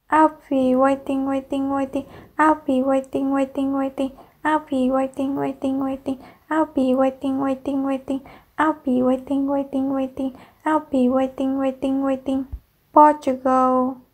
I'll be waiting, waiting, waiting. I'll be waiting, waiting, waiting. I'll be waiting, waiting, waiting. I'll be waiting, waiting, waiting. I'll be waiting, waiting, waiting. I'll be waiting, waiting, waiting. Portugal.